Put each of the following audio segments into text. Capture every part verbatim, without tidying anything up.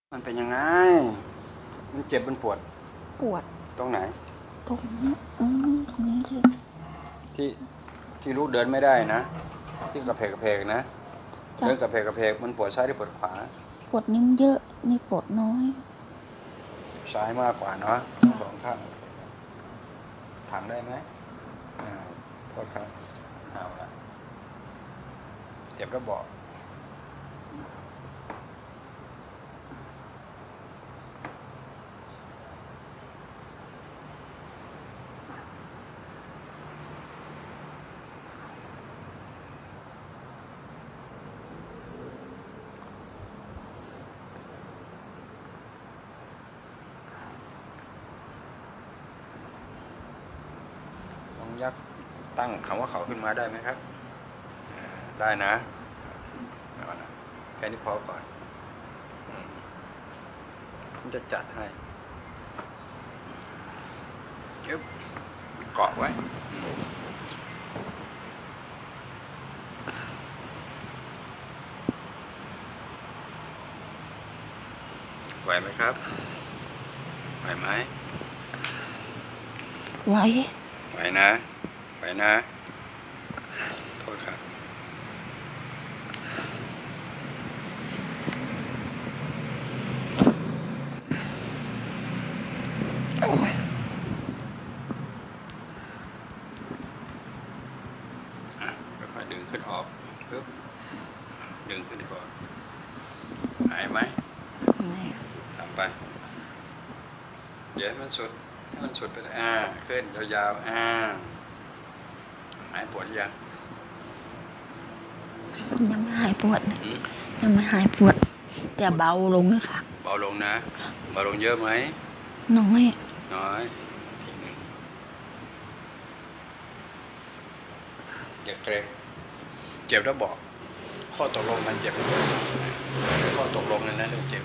มันเป็นยังไง มันเจ็บมันปวดปวดตรงไหนตรงนี้อืมตรงนี้ที่ที่ที่ลูกเดินไม่ได้นะ ที่กระเพกกระเพกนะจ้ะเดินกระเพกกระเพกมันปวดซ้ายหรือปวดขวาปวดนิ้วเยอะนี่ปวดน้อยซ้ายมากกว่าเนาะทั้งสองข้างถังได้ไหมอ่าโทษครับเอาละเจ็บแล้วบอกลองยักตั้งคำว่าเขาขึ้นมาได้ไหมครับอ่าได้นะเอานะแค่นี้พอก่อนอืมผมจะจัดให้ยึบเกาะไว้ไหวไหมครับไหวไหมไว้ไหวนะไหวนะโทษครับโอ้ยอ่ะค่อยๆดึงขึ้นออกปึ๊บดึงขึ้นก่อนหายไหมไม่ทำไปเดี๋ยวให้มันสุดให้มันสุดไปเลยอ่าขึ้นยาวๆอ่าหายปวดยังยังไม่หายปวดนะอืมยังไม่หายปวดแต่เบาลงนะคะเบาลงนะเบาลงเยอะไหมน้อยน้อยทีหนึ่งอย่าเกรงเจ็บแล้วบอกข้อตกลงมันเจ็บข้อตกลงนั้นนะเรื่องเจ็บ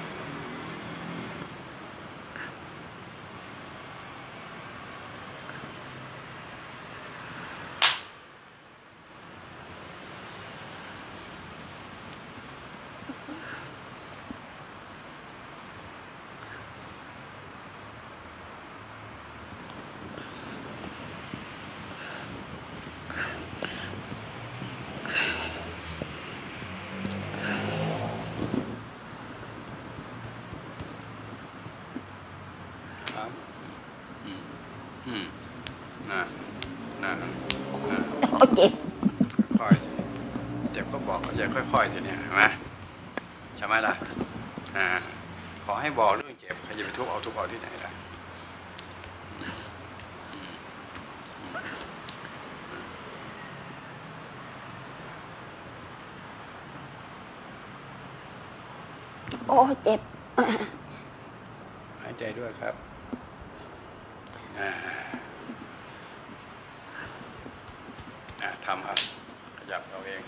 ครับอืมอืมน่ะน่ะน่ะโอ้เจ็บค่อยๆสิเจ็บก็บอกอย่าค่อยๆทีเนี้ยเห็นไหมใช่ไหมล่ะอ่าขอให้บอกเรื่องเจ็บใครจะไปทุบเอาทุบเอาที่ไหนล่ะอืมอืมโอ้เจ็บหายใจด้วยครับอ่าอ่าทำครับขยับเอาเอง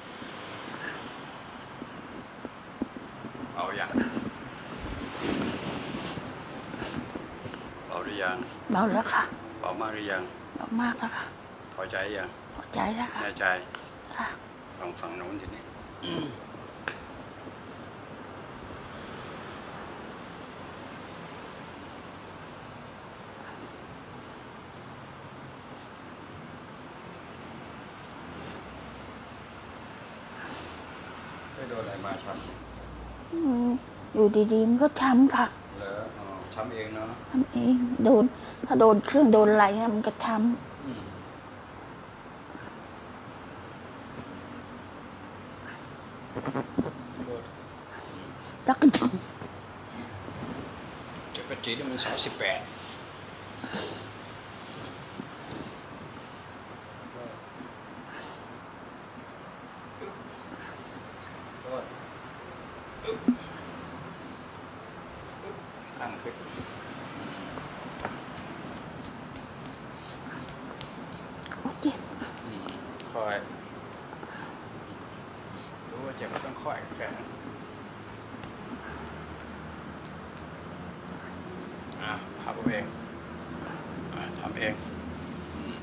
เอาอย่างเบาหรือยังเบาแล้วค่ะเบามากหรือยังเบามากแล้วค่ะพอใจยังพอใจแล้วค่ะแน่ใจค่ะลองฟังโน้นทีนี้ไม่โดนอะไรมาช้ำอืมอยู่ดีๆมันก็ช้ำค่ะเหรออ๋อช้ำเองเนาะช้ำเองโดนถ้าโดนเครื่องโดนอะไรเนี่ยมันก็ช้อืมโทษำแล้วก็เจ็บกระจีนี่มันสองสิบแปดโทษอึ๊บอึ๊บตั้งขึ้นโอ้เจ็บอืมค่อยรู้ว่าเจ็บก็ต้องค่อยแขนอ่ะพับเอาเองอ่ะทำเองอืม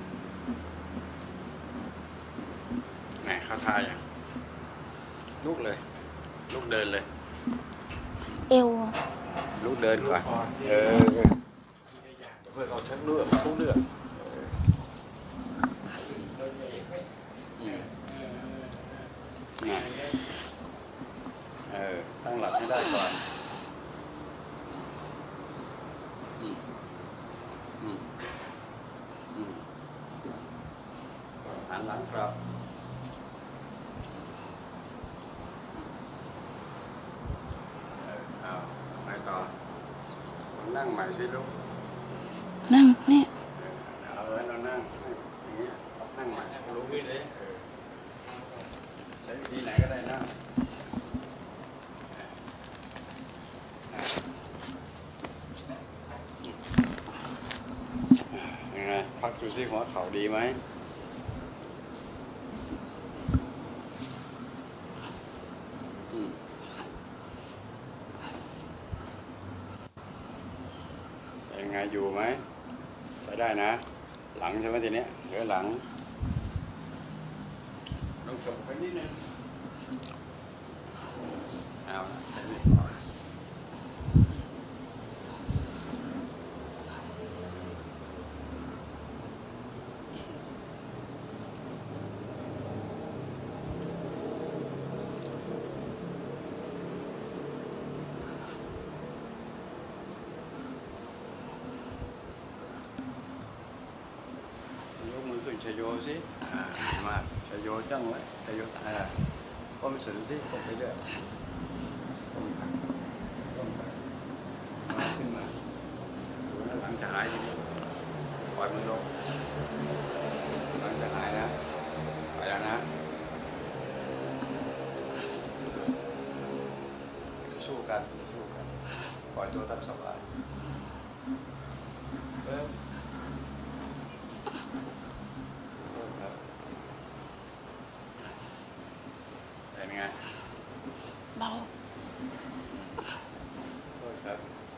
ไหนเข้าท่าอย่างลุกเลยลุกเดินเลยเเอวอะลุกเดินก่อนเออเดี๋ยวเพื่อนเราชักเลือกทุกเลือกอืมน่ะเออตั้งหลักให้ได้ก่อนอืมอืมอืมหันหลังกลับเออเอาไปต่อนั่งใหม่สิลูกนั่งเนี่ยเอาไว้เรานั่งอย่างเงี้ยนั่งใหม่รู้ใช้ใช้วิธีไหนก็ได้นั่งยังไงพักดูซิหัวเข่าดีไหมอืมยังไงอยู่ไหมใช้ได้นะหลังใช่ไหมทีเนี้ยเหลือหลังลงกลับไปนิดนึงเอาแค่นี้พอยกมือขึ้นชโยสิอ่าดีมากชโยจังไว้ชโยตายก้มสูงสิก้มไปเรื่อยก้มไปก้มไปมาขึ้นมาดูนะหลังจะหายทีปล่อยมือลงหลังจะหายนะไปแล้วนะสู้กันสู้กันปล่อยตัวตามสบายเริ่มครับเป็นไงเบาโทษครับ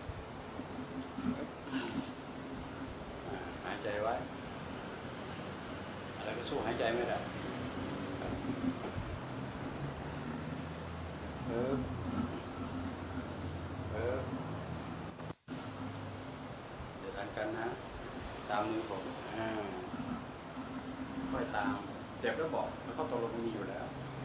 อ่าหายใจไว้ อะไรก็สู้หายใจไม่ได้เออเออเดี๋ยวทันกันนะ ตามมือผมอ่าค่อยตามเจ็บแล้วบอกแล้วเขาตกลงมีอยู่แล้ว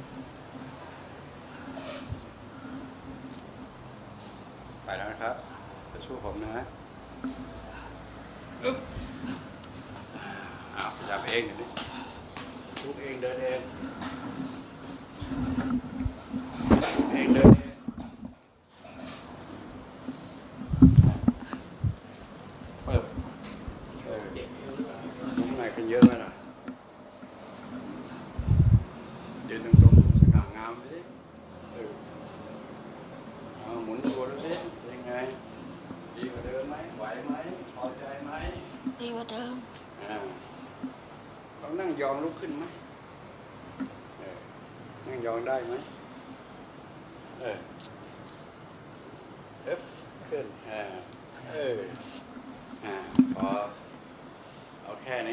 ไปแล้วนะครับจะช่วยผมนะอึ๊บอ้าวจับเองเดี๋ยวนี้ทุกเองเดินเองเองเดินเองเปิดเออน้ำหนักขึ้นเยอะไหมล่ะยืนตรงๆสง่างามไปสิเออเอาหมุนตัวดูสิยังไงดีกว่าเดิมไหมไหวไหมพอใจไหมดีกว่าเดิมอ่าเรานั่งยองลุกขึ้นไหมเออนั่งยองได้ไหมเออเอ๊บขึ้นอ่าเอออ่าพอเอาแค่นี้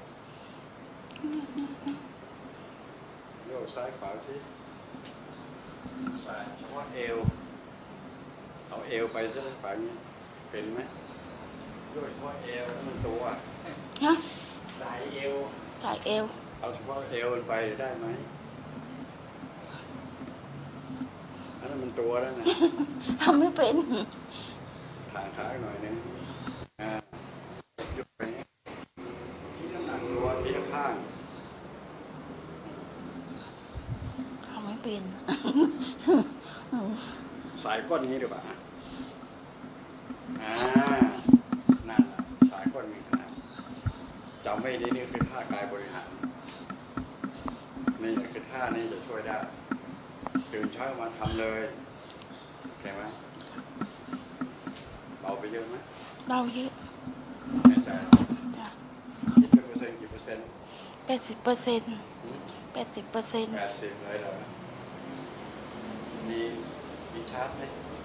โยกซ้ายขวาสิซ้ายเฉพาะเอวเอาเอวไปซะฝั่งนี้เป็นไหมโยกเฉพาะเอวแล้วมันตัวฮะสายเอวสายเอวเอาเฉพาะเอวมันไปได้ไหมอันนั้นมันตัวแล้วนะทำไม่เป็นทางขาหน่อยนึงอ่ายกไปนี้ที่น้ำหนักตัวที่ละข้างทำไม่เป็นสายก้นนี้ดีกว่าอ่านั่นแหละสายก้นมีขนาดจำไว้ดีนี่คือท่ากายบริหารนี่คือท่านี้จะช่วยได้ตื่นเช้ามาทำเลยโอเคไหมเบาไปเยอะไหมเบาเยอะแน่ใจจ้ะคิดเป็นเปอร์เซ็นต์กี่เปอร์เซ็นต์แปดสิบเปอร์เซ็นต์แปดสิบเปอร์เซ็นต์แปดสิบเลยเหรอมีมีชาร์จไหม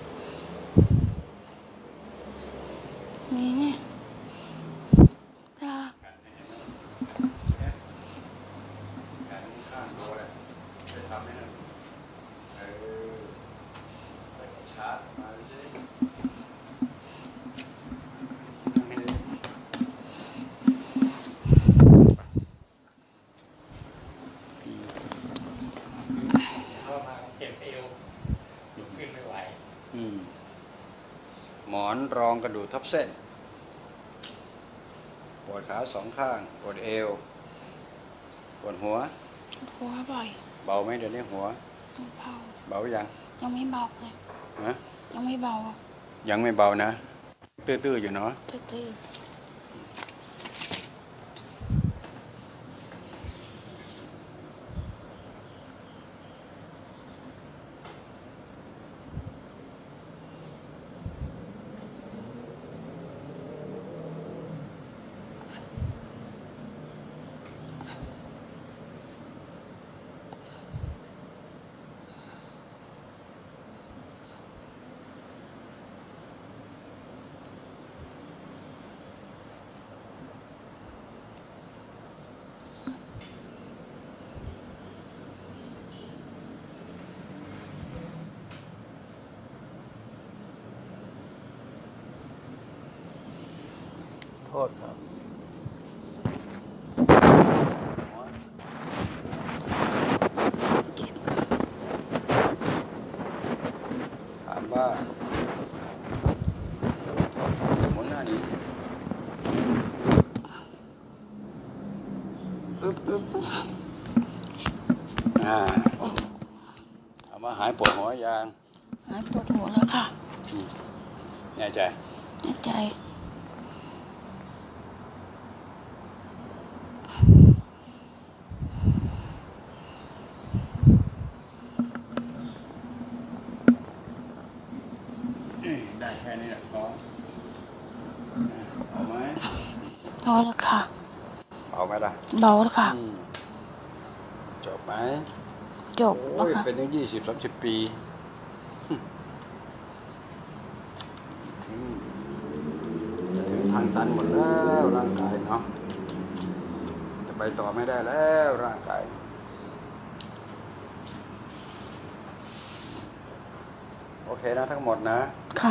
นี่เนี่ยจ้าแขนเห็นไหมแขนแขนข้างตัวเลยไปทำให้หน่อยเออไปชาร์จมาสิว่ามาเจ็บเอวลุกขึ้นไม่ไหวอืมหมอนรองกระดูกทับเส้นปวดขาสองข้างปวดเอวปวดหัวหัวบ่อยเบาไหมเดี๋ยวนี้หัวยังเบาเบายังยังไม่เบาเลยฮะยังไม่เบายังไม่เบานะตื้อๆอยู่เนาะตื้อโทษครับถามว่าหมุนหน้านี้อึ๊บอึ๊บอ่าถามว่าหายปวดหัวยังๆหายปวดหัวแล้วค่ะแน่ใจแน่ใจได้แค่นี้แหละพอเอาไหมพอแล้วค่ะเอาไหมล่ะเบาแล้วค่ะอืมจบไหมจบแล้วโอ้ยค่ะเป็นตั้งยี่สิบสามสิบปีอืมจะถึงทางตันหมดแล้วร่างกายเนาะจะไปต่อไม่ได้แล้วร่างกายโอเคนะทั้งหมดนะค่ะ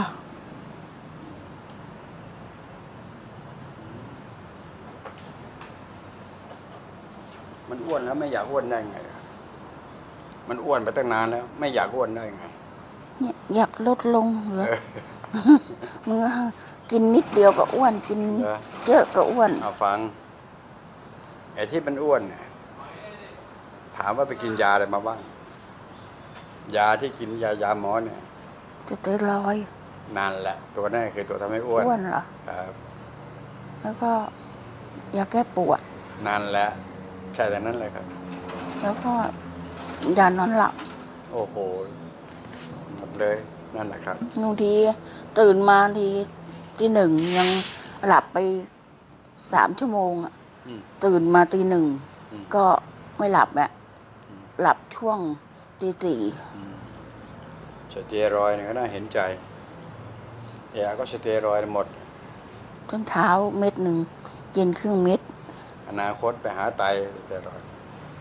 มันอ้วนแล้วไม่อยากอ้วนได้ไง มันอ้วนไปตั้งนานแล้ว ไม่อยากอ้วนได้ไงเนี่ยอยากลดลงเหรอเออมึงกินนิดเดียวก็อ้วนกินเหรอเยอะก็อ้วนเอาฟังไอ้ที่มันอ้วนเนี่ยถามว่าไปกินยาอะไรมาบ้าง ยาที่กินยายาหมอเนี่ยจะเตรอยด์นั่นแหละ ตัวนั่นคือตัวทำให้อ้วนอ้วนเหรอครับแล้วก็ยาแก้ปวดนั่นแหละใช่แต่นั้นเลยครับแล้วก็ยานอนหลับโอ้โหหมดเลยนั่นแหละครับบางทีตื่นมาทีที่หนึ่งยังหลับไปสามชั่วโมงอะอืมตื่นมาตีหนึ่งอืมก็ไม่หลับอะอืมหลับช่วงตีสี่อืมสเตียรอยด์เนี่ยก็น่าเห็นใจยาก็สเตียรอยด์หมดจนเช้าเม็ดหนึ่งเย็นครึ่งเม็ดอนาคตไปหาไตสเตียรอยด์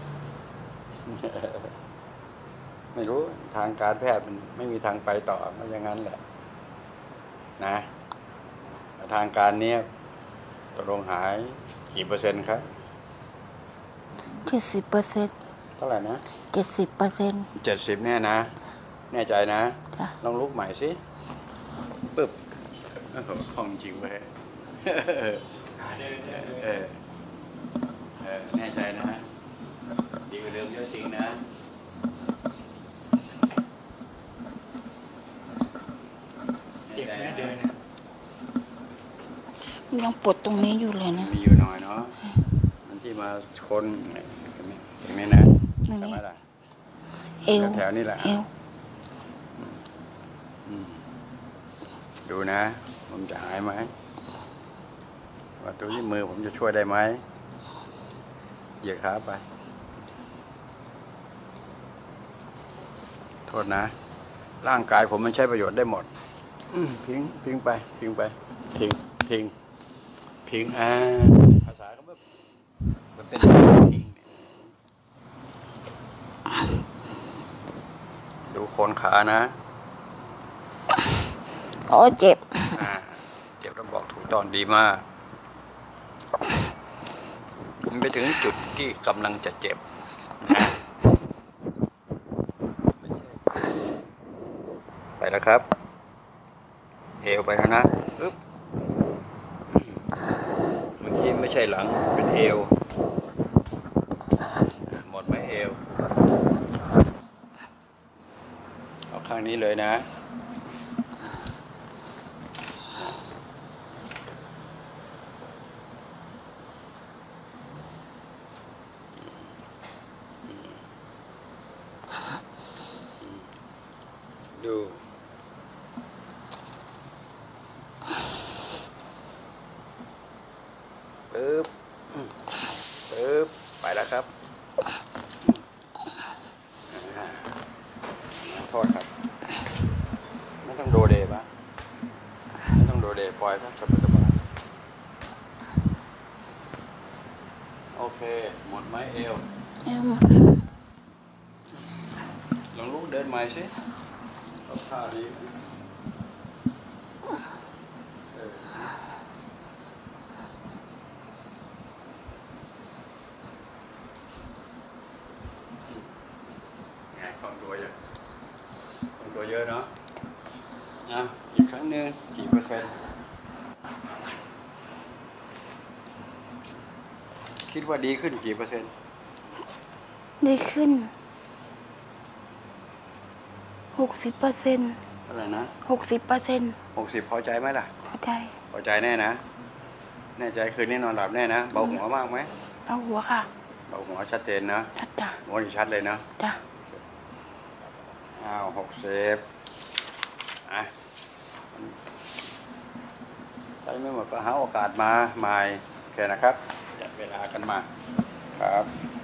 ไม่รู้ทางการแพทย์มันไม่มีทางไปต่อมันอย่างนั้นแหละ นะแต่ทางการเนี้ยตกลงหายกี่เปอร์เซ็นต์ครับเจ็ดสิบเปอร์เซ็นต์เท่าไหร่นะเจ็ดสิบเปอร์เซ็นต์เจ็ดสิบแน่นะ แน่ใจนะจ้ะลองลุกใหม่สิปึ๊บโอ้โหคล่องจริงเว้ยขาเดินเดินเออเออแน่ใจนะดีกว่าเดิมเยอะจริงนะเจ็บนะเดินมันยังปวดตรงนี้อยู่เลยนะมีอยู่หน่อยเนาะมันที่มาชนเนี่ยตรงนี้ตรงนี้นะตรงนี้ใช่ไหมล่ะเอวแถวๆนี้แหละเอวอืมดูนะผมจะหายไหมว่าตัวที่มือผมจะช่วยได้ไหมเหยียดขาไป โทษนะ ร่างกายผมมันใช้ประโยชน์ได้หมดอืมทิ้งทิ้งไปทิ้งไปทิ้งทิ้งทิ้งอ่าภาษาก็แบบมันเป็นทิ้งดูโคนขานะอ๋อเจ็บอ่าเจ็บแล้วบอกถูกตอนดีมาก มันไปถึงจุดที่กำลังจะเจ็บนะแล้วครับ เอวไปแล้วนะปึ๊บเมื่อกี้ไม่ใช่หลังเป็นเอวหมดไหมเอวเอาข้างนี้เลยนะดูปึ๊บปึ๊บไปแล้วครับโทษครับไม่ต้องโดเดปะไม่ต้องโดเดปล่อยครับสบายสบายโอเคหมดไหมเอวเอวหมดแล้วลองลุกเดินใหม่สิเอาท่านี้เออไงความตัวเยอะความตัวเยอะเนาะอ่ะอีกครั้งหนึ่งกี่เปอร์เซ็นต์คิดว่าดีขึ้นกี่เปอร์เซ็นต์ดีขึ้นหกสิบเปอร์เซ็นต์อะไรนะหกสิบเปอร์เซ็นต์หกสิบพอใจไหมล่ะพอใจพอใจแน่นะแน่ใจคืนนี้นอนหลับแน่นะเบาหัวมากไหมเอาหัวค่ะเบาหัวชัดเจนนะจ้ะจ้ะหัวนี่ชัดเลยนะจ้ะอ้าวหกสิบอ่ะใช้ไม่หมดก็หาโอกาสมาใหม่โอเคนะครับจัดเวลากันมาครับ